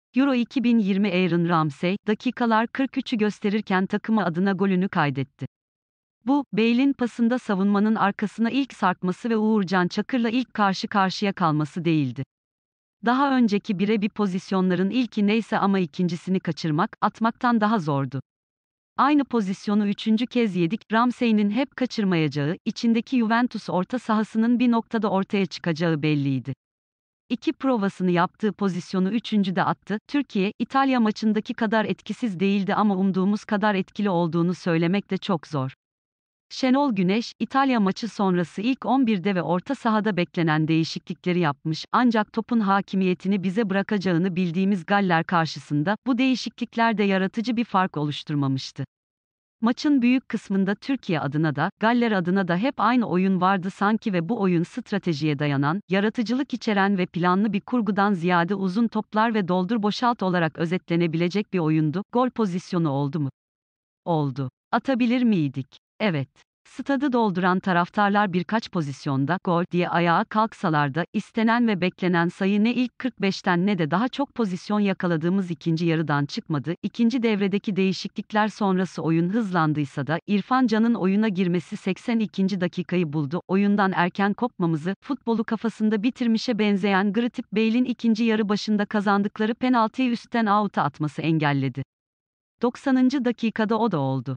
Euro 2020 Aaron Ramsey, dakikalar 43'ü gösterirken takımı adına golünü kaydetti. Bu, Bale'in pasında savunmanın arkasına ilk sarkması ve Uğurcan Çakır'la ilk karşı karşıya kalması değildi. Daha önceki birebir pozisyonların ilki neyse ama ikincisini kaçırmak, atmaktan daha zordu. Aynı pozisyonu üçüncü kez yedik, Ramsey'nin hep kaçırmayacağı, içindeki Juventus orta sahasının bir noktada ortaya çıkacağı belliydi. İki provasını yaptığı pozisyonu üçüncüde attı. Türkiye, İtalya maçındaki kadar etkisiz değildi ama umduğumuz kadar etkili olduğunu söylemek de çok zor. Şenol Güneş, İtalya maçı sonrası ilk 11'de ve orta sahada beklenen değişiklikleri yapmış, ancak topun hakimiyetini bize bırakacağını bildiğimiz Galler karşısında, bu değişiklikler de yaratıcı bir fark oluşturmamıştı. Maçın büyük kısmında Türkiye adına da, Galler adına da hep aynı oyun vardı sanki ve bu oyun stratejiye dayanan, yaratıcılık içeren ve planlı bir kurgudan ziyade uzun toplar ve doldur boşalt olarak özetlenebilecek bir oyundu. Gol pozisyonu oldu mu? Oldu. Atabilir miydik? Evet. Stadı dolduran taraftarlar birkaç pozisyonda gol diye ayağa kalksalar da istenen ve beklenen sayı ne ilk 45'ten ne de daha çok pozisyon yakaladığımız ikinci yarıdan çıkmadı. İkinci devredeki değişiklikler sonrası oyun hızlandıysa da İrfan Can'ın oyuna girmesi 82. dakikayı buldu. Oyundan erken kopmamızı, futbolu kafasında bitirmişe benzeyen Gareth Bale'in ikinci yarı başında kazandıkları penaltıyı üstten out'a atması engelledi. 90. dakikada o da oldu.